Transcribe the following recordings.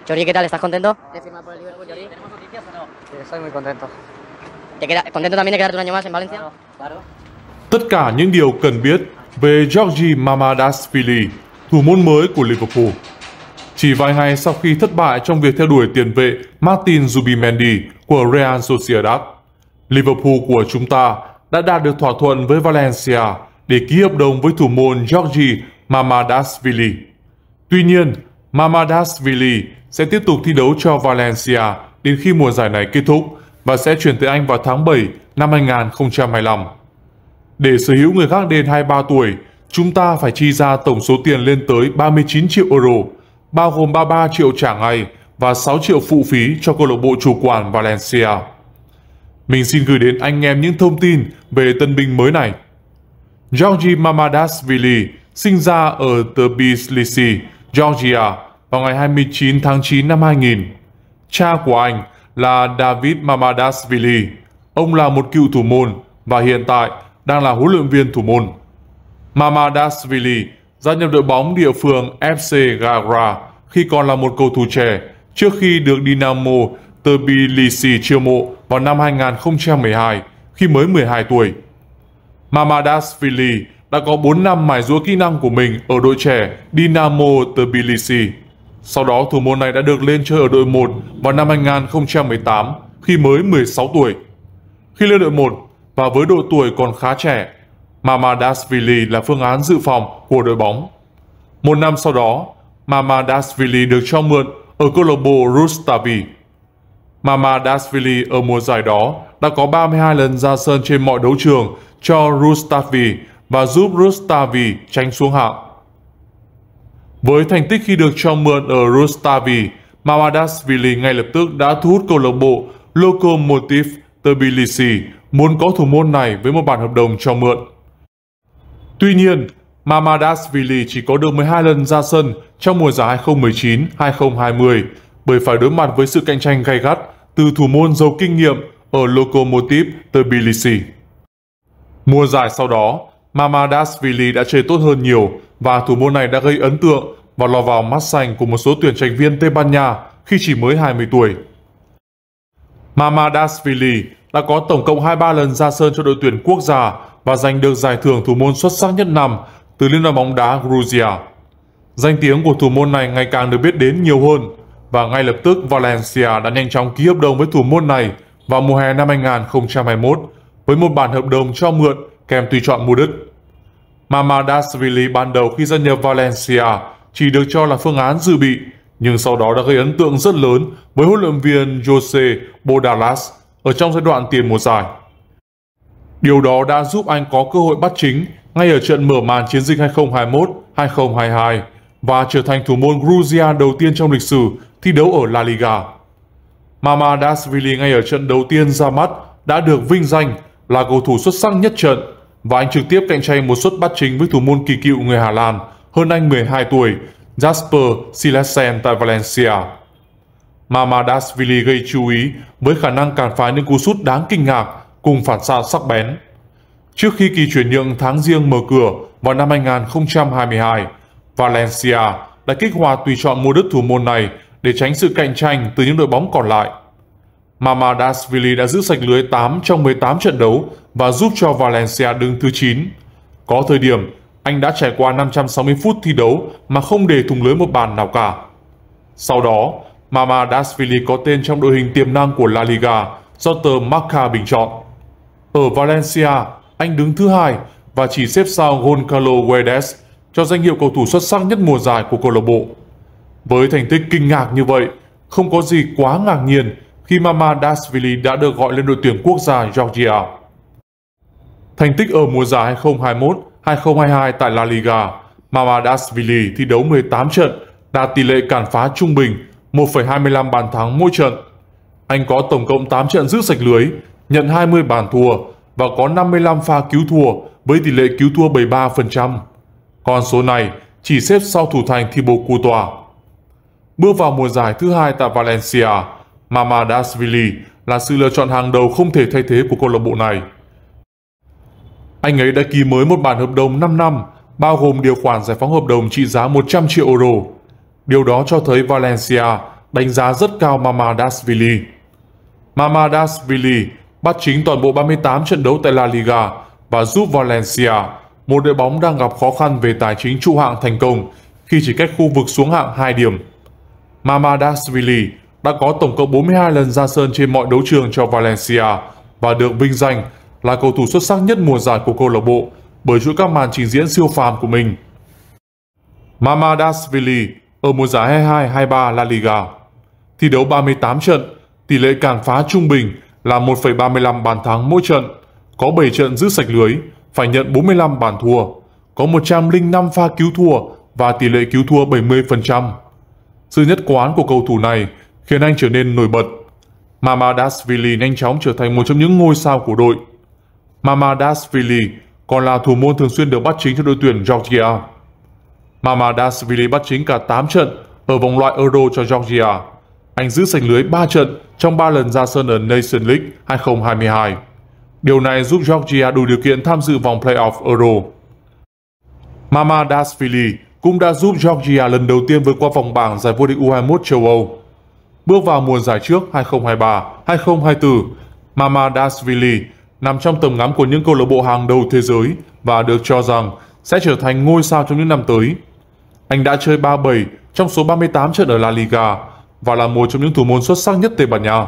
Jordi, ¿qué tal? ¿Estás contento de firmar por el Liverpool, Jordi? ¿Tenemos noticias o no? Sí, estoy muy contento. ¿Contento también de quedarte un año más en Valencia? Claro. Tất cả những điều cần biết về Georgi Mamadashvili, thủ môn mới của Liverpool. Chỉ vài ngày sau khi thất bại trong việc theo đuổi tiền vệ Martin Zubimendi của Real Sociedad, Liverpool của chúng ta đã đạt được thỏa thuận với Valencia để ký hợp đồng với thủ môn Georgi Mamadashvili. Tuy nhiên, Mamadashvili sẽ tiếp tục thi đấu cho Valencia đến khi mùa giải này kết thúc và sẽ chuyển tới Anh vào tháng 7 năm 2025. Để sở hữu người gác đền 23 tuổi, chúng ta phải chi ra tổng số tiền lên tới 39 triệu euro, bao gồm 33 triệu trả ngay và 6 triệu phụ phí cho câu lạc bộ chủ quản Valencia. Mình xin gửi đến anh em những thông tin về tân binh mới này. Georgi Mamadashvili sinh ra ở Tbilisi, Georgia vào ngày 29 tháng 9 năm 2000. Cha của anh là David Mamadashvili. Ông là một cựu thủ môn và hiện tại đang là huấn luyện viên thủ môn. Mamadashvili gia nhập đội bóng địa phương FC Gagra khi còn là một cầu thủ trẻ trước khi được Dynamo Tbilisi chiêu mộ vào năm 2012 khi mới 12 tuổi. Mamadashvili đã có 4 năm mài giũa kỹ năng của mình ở đội trẻ Dynamo Tbilisi. Sau đó thủ môn này đã được lên chơi ở đội 1 vào năm 2018 khi mới 16 tuổi. Khi lên đội 1 và với độ tuổi còn khá trẻ, Mamadashvili là phương án dự phòng của đội bóng. Một năm sau đó, Mamadashvili được cho mượn ở câu lạc bộ Rustavi. Mamadashvili ở mùa giải đó đã có 32 lần ra sân trên mọi đấu trường cho Rustavi và giúp Rustavi tránh xuống hạng. Với thành tích khi được cho mượn ở Rustavi, Mamadashvili ngay lập tức đã thu hút câu lạc bộ Lokomotiv Tbilisi muốn có thủ môn này với một bản hợp đồng cho mượn. Tuy nhiên, Mamadashvili chỉ có được 12 lần ra sân trong mùa giải 2019-2020 bởi phải đối mặt với sự cạnh tranh gay gắt từ thủ môn giàu kinh nghiệm ở Lokomotiv Tbilisi. Mùa giải sau đó, Mamadashvili đã chơi tốt hơn nhiều và thủ môn này đã gây ấn tượng và lọt vào mắt xanh của một số tuyển trạch viên Tây Ban Nha khi chỉ mới 20 tuổi. Mamadashvili đã có tổng cộng 23 lần ra sân cho đội tuyển quốc gia và giành được giải thưởng thủ môn xuất sắc nhất năm từ Liên đoàn bóng đá Georgia. Danh tiếng của thủ môn này ngày càng được biết đến nhiều hơn và ngay lập tức Valencia đã nhanh chóng ký hợp đồng với thủ môn này vào mùa hè năm 2021 với một bản hợp đồng cho mượn kèm tùy chọn mua đứt. Mamadashvili ban đầu khi gia nhập Valencia chỉ được cho là phương án dự bị, nhưng sau đó đã gây ấn tượng rất lớn với huấn luyện viên Jose Bordalas ở trong giai đoạn tiền mùa giải. Điều đó đã giúp anh có cơ hội bắt chính ngay ở trận mở màn chiến dịch 2021-2022 và trở thành thủ môn Georgia đầu tiên trong lịch sử thi đấu ở La Liga. Mamadashvili ngay ở trận đầu tiên ra mắt đã được vinh danh là cầu thủ xuất sắc nhất trận và anh trực tiếp cạnh tranh một suất bắt chính với thủ môn kỳ cựu người Hà Lan hơn anh 12 tuổi Jasper Cillesen tại Valencia. Mamadashvili gây chú ý với khả năng cản phá những cú sút đáng kinh ngạc cùng phản xạ sắc bén. Trước khi kỳ chuyển nhượng tháng giêng mở cửa vào năm 2022, Valencia đã kích hoạt tùy chọn mua đứt thủ môn này để tránh sự cạnh tranh từ những đội bóng còn lại. Mamadashvili đã giữ sạch lưới 8 trong 18 trận đấu và giúp cho Valencia đứng thứ 9. Có thời điểm, anh đã trải qua 560 phút thi đấu mà không để thủng lưới một bàn nào cả. Sau đó, Mamadashvili có tên trong đội hình tiềm năng của La Liga do tờ Marca bình chọn. Ở Valencia, anh đứng thứ 2 và chỉ xếp sau Goncalo Guedes cho danh hiệu cầu thủ xuất sắc nhất mùa giải của câu lạc bộ. Với thành tích kinh ngạc như vậy, không có gì quá ngạc nhiên khi Mamadashvili đã được gọi lên đội tuyển quốc gia Georgia. Thành tích ở mùa giải 2021-2022 tại La Liga, Mamadashvili thi đấu 18 trận, đạt tỷ lệ cản phá trung bình 1,25 bàn thắng mỗi trận. Anh có tổng cộng 8 trận giữ sạch lưới, nhận 20 bàn thua và có 55 pha cứu thua với tỷ lệ cứu thua 73%. Con số này chỉ xếp sau thủ thành Thibaut Courtois. Bước vào mùa giải thứ 2 tại Valencia, Mamadashvili là sự lựa chọn hàng đầu không thể thay thế của câu lạc bộ này. Anh ấy đã ký mới một bản hợp đồng 5 năm, bao gồm điều khoản giải phóng hợp đồng trị giá 100 triệu euro. Điều đó cho thấy Valencia đánh giá rất cao Mamardashvili. Mamardashvili bắt chính toàn bộ 38 trận đấu tại La Liga và giúp Valencia, một đội bóng đang gặp khó khăn về tài chính trụ hạng thành công khi chỉ cách khu vực xuống hạng 2 điểm. Mamardashvili đã có tổng cộng 42 lần ra sân trên mọi đấu trường cho Valencia và được vinh danh là cầu thủ xuất sắc nhất mùa giải của câu lạc bộ bởi chuỗi các màn trình diễn siêu phàm của mình. Mamardashvili ở mùa giải 22-23 La Liga thi đấu 38 trận, tỷ lệ cản phá trung bình là 1,35 bàn thắng mỗi trận, có 7 trận giữ sạch lưới, phải nhận 45 bàn thua, có 105 pha cứu thua và tỷ lệ cứu thua 70%. Sự nhất quán của cầu thủ này khiến anh trở nên nổi bật. Mamardashvili nhanh chóng trở thành một trong những ngôi sao của đội. Mamardashvili còn là thủ môn thường xuyên được bắt chính cho đội tuyển Georgia. Mamardashvili bắt chính cả 8 trận ở vòng loại Euro cho Georgia. Anh giữ sạch lưới 3 trận trong 3 lần ra sân ở Nations League 2022. Điều này giúp Georgia đủ điều kiện tham dự vòng playoff Euro. Mamardashvili cũng đã giúp Georgia lần đầu tiên vượt qua vòng bảng giải vô địch U21 châu Âu. Bước vào mùa giải trước 2023-2024, Mamardashvili nằm trong tầm ngắm của những câu lạc bộ hàng đầu thế giới và được cho rằng sẽ trở thành ngôi sao trong những năm tới. Anh đã chơi 37 trong số 38 trận ở La Liga và là một trong những thủ môn xuất sắc nhất Tây Ban Nha.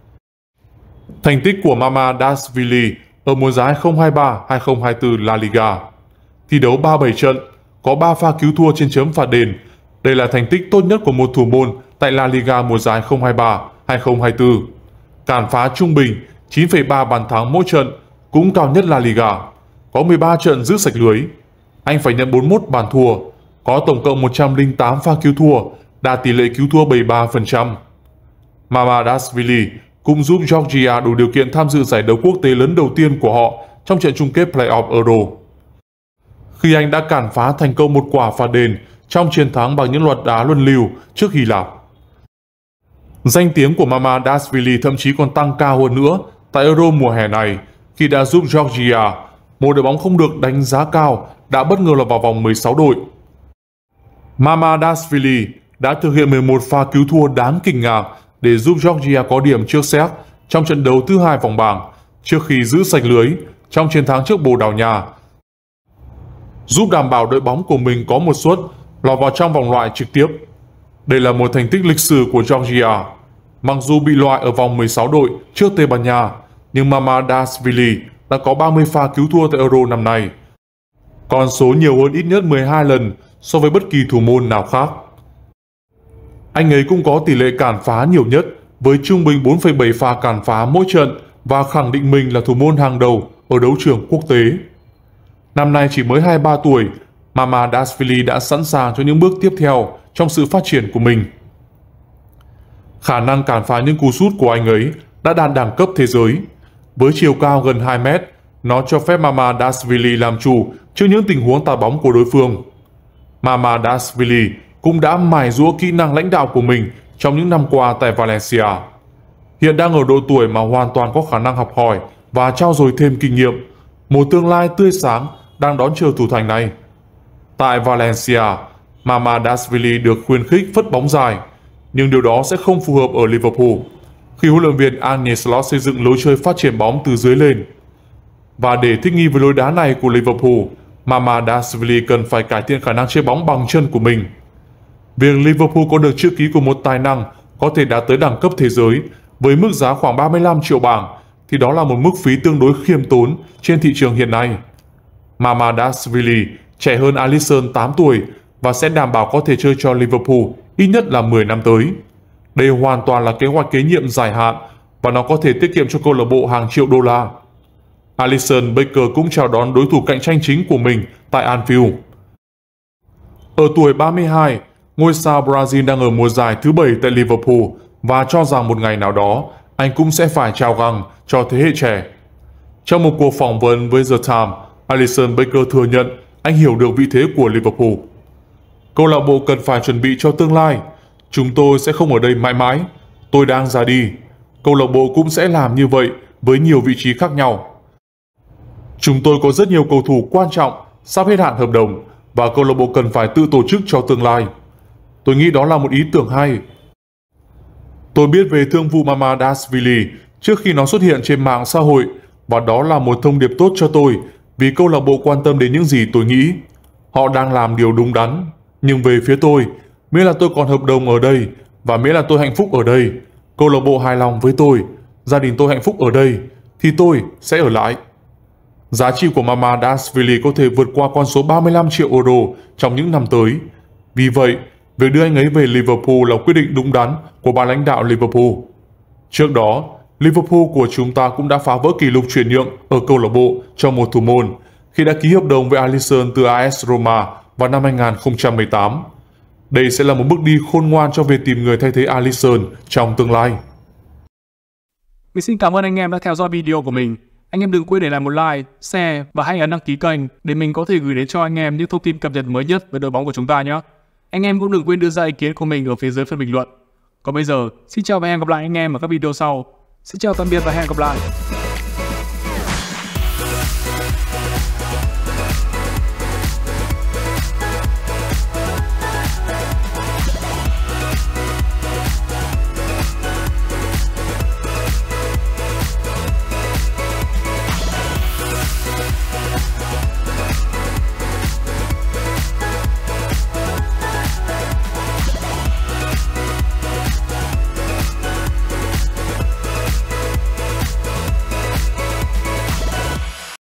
Thành tích của Mamardashvili ở mùa giải 2023-2024 La Liga: thi đấu 37 trận, có 3 pha cứu thua trên chấm phạt đền. Đây là thành tích tốt nhất của một thủ môn tại La Liga mùa giải 2023-2024. Cản phá trung bình 9,3 bàn thắng mỗi trận, cũng cao nhất La Liga. Có 13 trận giữ sạch lưới. Anh phải nhận 41 bàn thua, có tổng cộng 108 pha cứu thua, đạt tỷ lệ cứu thua 73%. Mamardashvili cũng giúp Georgia đủ điều kiện tham dự giải đấu quốc tế lớn đầu tiên của họ trong trận chung kết playoff Euro, khi anh đã cản phá thành công một quả phạt đền trong chiến thắng bằng những loạt đá luân lưu trước Hy Lạp. Danh tiếng của Mamardashvili thậm chí còn tăng cao hơn nữa tại Euro mùa hè này khi đã giúp Georgia, một đội bóng không được đánh giá cao, đã bất ngờ lọt vào vòng 16 đội. Mamardashvili đã thực hiện 11 pha cứu thua đáng kinh ngạc để giúp Georgia có điểm trước Séc trong trận đấu thứ 2 vòng bảng trước khi giữ sạch lưới trong chiến thắng trước Bồ Đào Nha, giúp đảm bảo đội bóng của mình có một suất lọt vào trong vòng loại trực tiếp. Đây là một thành tích lịch sử của Georgia. Mặc dù bị loại ở vòng 16 đội trước Tây Ban Nha, nhưng Mamardashvili đã có 30 pha cứu thua tại Euro năm nay, con số nhiều hơn ít nhất 12 lần so với bất kỳ thủ môn nào khác. Anh ấy cũng có tỷ lệ cản phá nhiều nhất với trung bình 4,7 pha cản phá mỗi trận và khẳng định mình là thủ môn hàng đầu ở đấu trường quốc tế. Năm nay chỉ mới 23 tuổi, Mamardashvili đã sẵn sàng cho những bước tiếp theo trong sự phát triển của mình. Khả năng cản phá những cú sút của anh ấy đã đạt đẳng cấp thế giới. Với chiều cao gần 2 mét, nó cho phép Mamardashvili làm chủ trước những tình huống tạt bóng của đối phương. Mamardashvili cũng đã mài giũa kỹ năng lãnh đạo của mình trong những năm qua tại Valencia. Hiện đang ở độ tuổi mà hoàn toàn có khả năng học hỏi và trau dồi thêm kinh nghiệm, một tương lai tươi sáng đang đón chờ thủ thành này. Tại Valencia, Mamardashvili được khuyến khích phất bóng dài, nhưng điều đó sẽ không phù hợp ở Liverpool khi huấn luyện viên Arne Slot xây dựng lối chơi phát triển bóng từ dưới lên. Và để thích nghi với lối đá này của Liverpool, Mamardashvili cần phải cải thiện khả năng chơi bóng bằng chân của mình. Việc Liverpool có được chữ ký của một tài năng có thể đạt tới đẳng cấp thế giới với mức giá khoảng 35 triệu bảng thì đó là một mức phí tương đối khiêm tốn trên thị trường hiện nay. Mamardashvili trẻ hơn Alisson 8 tuổi và sẽ đảm bảo có thể chơi cho Liverpool ít nhất là 10 năm tới. Đây hoàn toàn là kế hoạch kế nhiệm dài hạn và nó có thể tiết kiệm cho câu lạc bộ hàng triệu đô la. Alisson Becker cũng chào đón đối thủ cạnh tranh chính của mình tại Anfield. Ở tuổi 32, ngôi sao Brazil đang ở mùa giải thứ 7 tại Liverpool và cho rằng một ngày nào đó anh cũng sẽ phải chào găng cho thế hệ trẻ. Trong một cuộc phỏng vấn với The Times, Alisson Becker thừa nhận anh hiểu được vị thế của Liverpool. Câu lạc bộ cần phải chuẩn bị cho tương lai. Chúng tôi sẽ không ở đây mãi mãi. Tôi đang ra đi. Câu lạc bộ cũng sẽ làm như vậy với nhiều vị trí khác nhau. Chúng tôi có rất nhiều cầu thủ quan trọng sắp hết hạn hợp đồng và câu lạc bộ cần phải tự tổ chức cho tương lai. Tôi nghĩ đó là một ý tưởng hay. Tôi biết về thương vụ Mamardashvili trước khi nó xuất hiện trên mạng xã hội, và đó là một thông điệp tốt cho tôi vì câu lạc bộ quan tâm đến những gì tôi nghĩ. Họ đang làm điều đúng đắn. Nhưng về phía tôi, miễn là tôi còn hợp đồng ở đây và miễn là tôi hạnh phúc ở đây, câu lạc bộ hài lòng với tôi, gia đình tôi hạnh phúc ở đây, thì tôi sẽ ở lại. Giá trị của Mamardashvili có thể vượt qua con số 35 triệu euro trong những năm tới. Vì vậy, việc đưa anh ấy về Liverpool là quyết định đúng đắn của ban lãnh đạo Liverpool. Trước đó, Liverpool của chúng ta cũng đã phá vỡ kỷ lục chuyển nhượng ở câu lạc bộ trong một thủ môn khi đã ký hợp đồng với Alisson từ AS Roma vào năm 2018. Đây sẽ là một bước đi khôn ngoan cho việc tìm người thay thế Alisson trong tương lai. Mình xin cảm ơn anh em đã theo dõi video của mình. Anh em đừng quên để lại một like, share và hãy ấn đăng ký kênh để mình có thể gửi đến cho anh em những thông tin cập nhật mới nhất về đội bóng của chúng ta nhé. Anh em cũng đừng quên đưa ra ý kiến của mình ở phía dưới phần bình luận. Còn bây giờ, xin chào và hẹn gặp lại anh em ở các video sau. Xin chào tạm biệt và hẹn gặp lại.